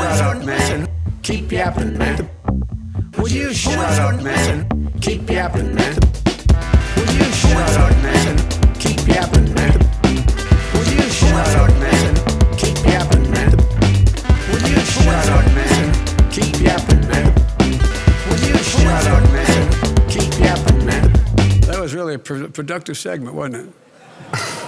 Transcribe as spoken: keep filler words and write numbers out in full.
shut up, man? Keep yapping, man. Would you shut up, man? Keep yapping, man. Would you shut up, man? Keep yapping, man. Would you shut up, man? Keep yapping, man. Would you shut up, man? Keep yapping, man. Would you shut up, man? Keep yapping, man. That was really a productive segment, wasn't it?